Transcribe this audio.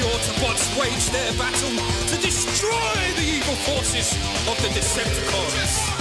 Autobots wage their battle to destroy the evil forces of the Decepticons.